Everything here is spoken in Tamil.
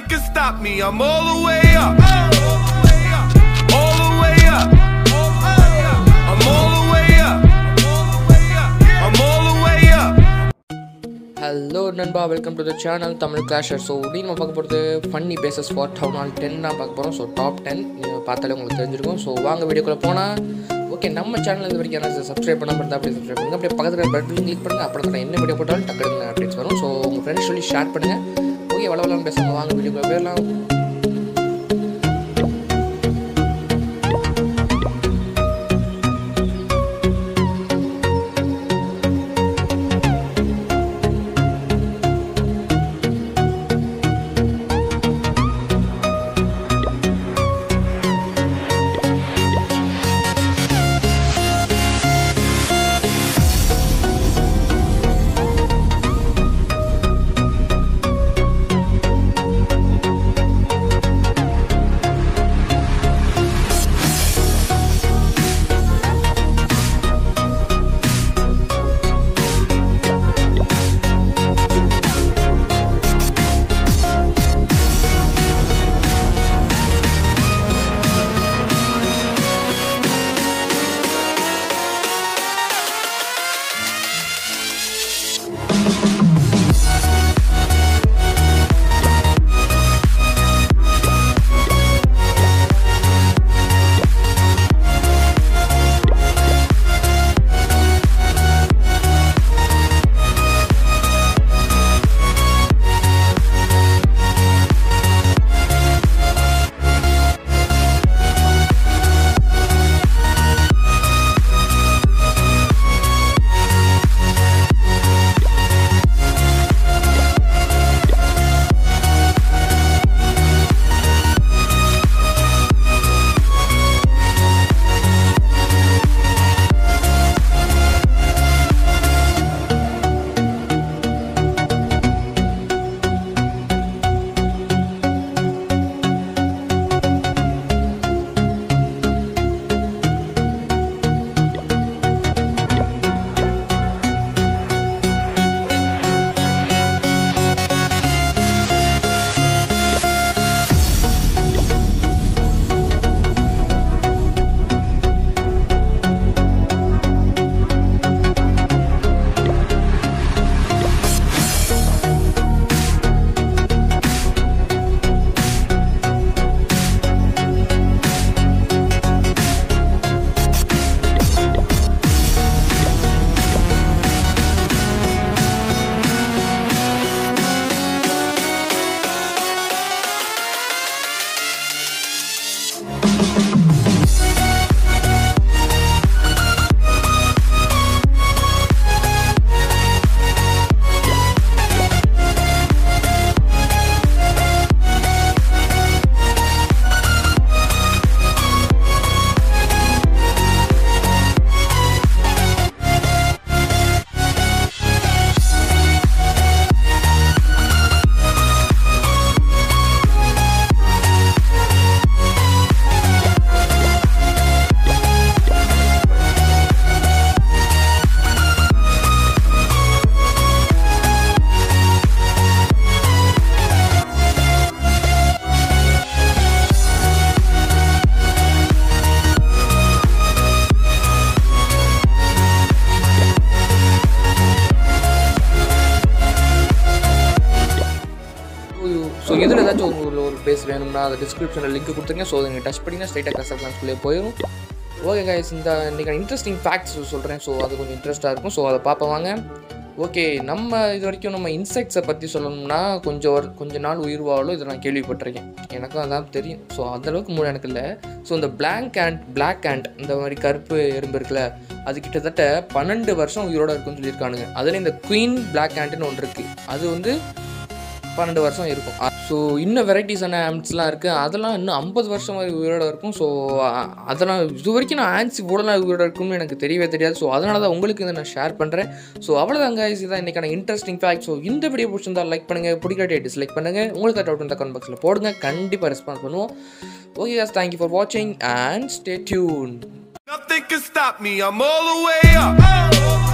Nothing can stop me. I'm all the way up. All the way up. I'm all the way up. I'm all the way up. Hello நண்பா, welcome to the channel Tamil clasher. So நம்ம பார்க்க போகிறது funny bases for town hall 10 தான் பார்க்க போகிறோம். ஸோ டாப் 10 பார்த்தாலே உங்களுக்கு தெரிஞ்சிருக்கும். ஸோ வாங்க வீடியோக்குள்ளே போனால் ஓகே, நம்ம சேனல் இது வரைக்கும் யாராவது சப்ஸ்கிரைப் பண்ணாமல் இருந்தால் அப்படியே சப்ஸ்கிரைப் பண்ணுங்கள். அப்படியே பக்கத்தில் பட்டன் கிளிக் பண்ணுங்கள். அப்புறம் தான் என்ன வீடியோ போட்டாலும் டக்குனு அப்டேட்ஸ் வரும். ஸோ உங்கள் ஃப்ரெண்ட்ஸ் சொல்லி ஷேர் பண்ணுங்கள். ஓகே, வளவலாம் பேசுங்க. வாங்க வீடியோக்குள்ளே போயிடலாம். ஸோ இதில் ஏதாச்சும் உங்களுக்கு ஒரு பேஸ் வேணும்னா அதை டிஸ்கிரிப்ஷனில் லிங்க் கொடுத்துருங்க. ஸோ நீங்கள் டச் பண்ணிங்கன்னா ஸ்ட்ரைட்டாக கிளாஸ் கிளாஸ்க்குள்ளே போயிடும். ஓகே கைஸ், இன்றைக்கி இன்ட்ரெஸ்டிங் ஃபேக்ட்ஸ் சொல்கிறேன். ஸோ அது கொஞ்சம் இன்ட்ரெஸ்ட்டாக இருக்கும். ஸோ அதை பார்ப்போம் வாங்க. ஓகே, நம்ம இது வரைக்கும் நம்ம இன்செக்ட்ஸை பற்றி சொல்லணும்னா கொஞ்ச நாள் உயிர் வாழும் இதை நான் கேள்விப்பட்டிருக்கேன். எனக்கும் அதான் தெரியும். ஸோ அந்தளவுக்கு மூணு எனக்கு இல்லை. ஸோ இந்த பிளாக் ஆண்ட் இந்த மாதிரி கருப்பு எறும்பு இருக்குல்ல, அது கிட்டத்தட்ட 12 வருஷம் உயிரோடு இருக்குன்னு சொல்லியிருக்கானுங்க. அதில் இந்த குயின் பிளாக் ஆண்ட்னு ஒன்று இருக்குது. அது வந்து 12 வருஷம் இருக்கும். ஸோ இன்னும் வெரைட்டிஸான ஆண்ட்ஸ்லாம் இருக்குது. அதெல்லாம் இன்னும் 50 வருஷம் மாதிரி உயிரோடு இருக்கும். ஸோ அதெல்லாம் இது வரைக்கும் நான் ஆண்ட்ஸ் இவ்வளோலாம் உயிரோடு இருக்கும்னு எனக்கு தெரியவே தெரியாது. ஸோ அதனால தான் உங்களுக்கு இதை நான் ஷேர் பண்ணுறேன். ஸோ அவ்வளோதாங்க, இதுதான் இன்றைக்கான இன்ட்ரெஸ்டிங் ஃபேக்ட். ஸோ இந்த வீடியோ பிடிச்சிருந்தால் லைக் பண்ணுங்கள், பிடிக்காட்டி டிஸ்லைக் பண்ணுங்கள். உங்களுக்கு டவுட் இந்த கமெண்ட் பாக்ஸில் போடுங்க, கண்டிப்பாக ரெஸ்பான்ஸ் பண்ணுவோம். Okay guys, thank you for watching and stay tuned. Nothing can stop me. I'm all the way up.